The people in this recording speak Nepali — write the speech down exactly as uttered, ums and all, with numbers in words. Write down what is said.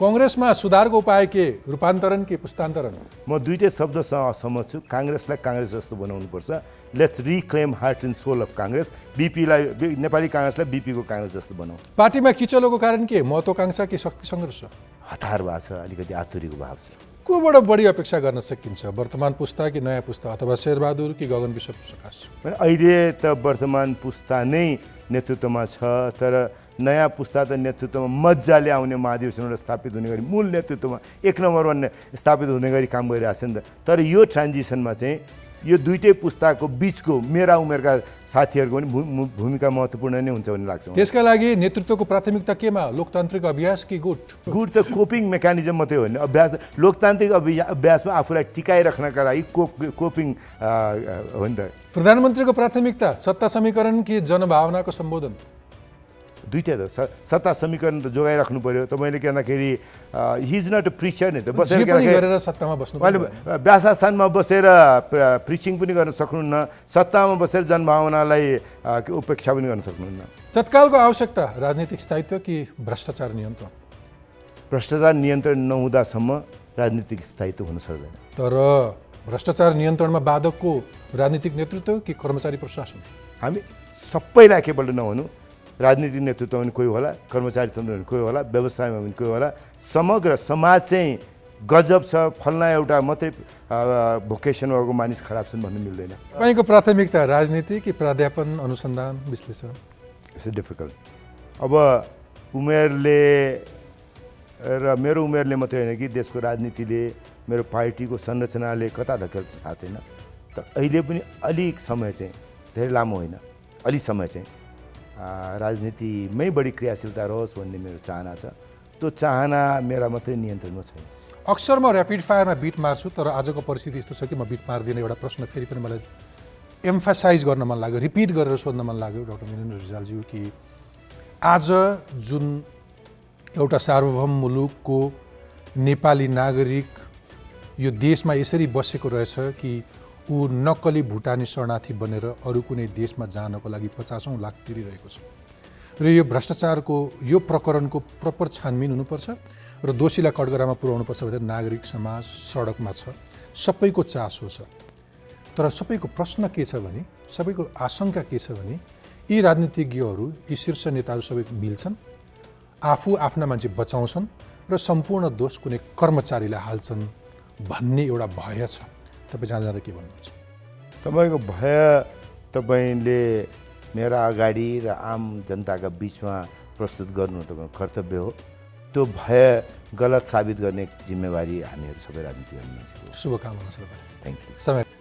कांग्रेसमा सुधारको उपाय के रूपान्तरण के पुस्तान्तरण? म दुईटै शब्दसँग असहमत छु। कांग्रेसलाई कांग्रेस जस्तो बनाउनुपर्छ। Let's reclaim heart and soul of Congress. बीपीलाई नेपाली कांग्रेसलाई बीपी को कांग्रेस जस्तो बनाऊ। पार्टीमा किचलोको कारण के? महत्वाकांक्षा के शक्ति संघर्ष? हतार भएको छ, अलिकति आतुरीको भाव छ। कोबाट बढी अपेक्षा गर्न सकिन्छ? वर्तमान पुस्ता कि नयाँ पुस्ता अथवा शेरबहादुर कि गगन विश्व प्रकाश? अहिले त वर्तमान पुस्ता नै नेतृत्वमा छ, तर नयाँ पुस्ता त नेतृत्वमा मजाले आउने महाधिवेशनबाट स्थापित हुने गरी मूल नेतृत्वमा एक नम्बर वान स्थापित हुने गरी काम गरिरहेको छ नि त। तर यो ट्रान्जिसनमा चाहिँ यो दुईटै पुस्ताको बिचको मेरा उमेरका साथीहरूको पनि भूमिका महत्त्वपूर्ण नै हुन्छ भन्ने लाग्छ। त्यसका लागि नेतृत्वको प्राथमिकता केमा? लोकतान्त्रिक अभ्यास कि गुट? गुट त कोपिङ मेकानिजम मात्रै हो नि। अभ्यास लोकतान्त्रिक अभ्यासमा आफूलाई टिकाइराख्नका लागि कोप कोपिङ हो नि त। प्रधानमन्त्रीको प्राथमिकता सत्ता समीकरण कि जनभावनाको सम्बोधन? दुईटै त। सत्ता समीकरण त जोगाइराख्नु पर्यो। तपाईँले के भन्दाखेरि he is not a preacher नि त। बसेर गरेर सत्तामा बस्नु अहिले व्यासास्थानमा बसेर प्रिचिङ पनि गर्न सक्नुहुन्न, सत्तामा बसेर जनभावनालाई उपेक्षा पनि गर्न सक्नुहुन्न। तत्कालको आवश्यकता राजनीतिक स्थायित्व कि भ्रष्टाचार नियन्त्रण? भ्रष्टाचार नियन्त्रण नहुँदासम्म राजनीतिक स्थायित्व हुन सक्दैन। तर भ्रष्टाचार नियन्त्रणमा बाधकको राजनीतिक नेतृत्व कि कर्मचारी प्रशासन? हामी सबैलाई एकैपल्ट नहुनु। राजनीतिक नेतृत्वमा पनि कोही होला, कर्मचारी तन्त्रमा पनि कोही होला, व्यवसायमा पनि कोही होला। समग्र समाज चाहिँ गजब छ, फल्ना एउटा मात्रै भोकेसन भएको मानिस खराब छन् भन्नु मिल्दैन। तपाईँको प्राथमिकता राजनीति कि प्राध्यापन, अनुसन्धान, विश्लेषण? It's difficult. अब उमेरले र मेरो उमेरले मात्रै होइन कि देशको राजनीतिले, मेरो पार्टीको संरचनाले कता धकेल्छ थाहा छैन। तर अहिले पनि अलिक समय चाहिँ धेरै लामो होइन, अलिक समय चाहिँ राजनीतिमै बढी क्रियाशीलता रहोस् भन्ने मेरो चाहना छ। त्यो चाहना मेरा मात्रै नियन्त्रणमा छैन। अक्सर म ऱ्यापिड फायरमा बिट मार्छु, तर आजको परिस्थिति यस्तो छ कि म बिट मार्दिनँ। एउटा प्रश्न फेरि पनि मलाई एम्फासाइज गर्न मन लाग्यो, रिपिट गरेर सोध्न मन लाग्यो डाक्टर वीरेन्द्र रिजालज्यू कि आज जुन एउटा सार्वभौम मुलुकको नेपाली नागरिक यो देशमा यसरी बसेको रहेछ कि ऊ नक्कली भुटानी शरणार्थी बनेर अरू कुनै देशमा जानको लागि पचासौँ लाख तिरिरहेको छ। र यो भ्रष्टाचारको यो प्रकरणको प्रपर छानबिन हुनुपर्छ र दोषीलाई कठघरामा पुर्याउनुपर्छ भनेर नागरिक समाज सडकमा छ। सबैको चासो छ। तर सबैको प्रश्न के छ भने, सबैको आशंका के छ भने यी राजनीतिज्ञहरू, यी शीर्ष नेताहरू सबै मिल्छन्, आफू आफ्ना मान्छे बचाउँछन् र सम्पूर्ण दोष कुनै कर्मचारीलाई हाल्छन् भन्ने एउटा भय छ। तपाईँ जाँदा जाँदा के भन्नुहुन्छ? तपाईँको भय तपाईँले मेरा अगाडि र आम जनताका बिचमा प्रस्तुत गर्नु तपाईँको कर्तव्य हो। त्यो भय गलत साबित गर्ने जिम्मेवारी हामीहरू सबै राजनीति गर्ने मान्छेको। शुभकामना छ। Thank you. समय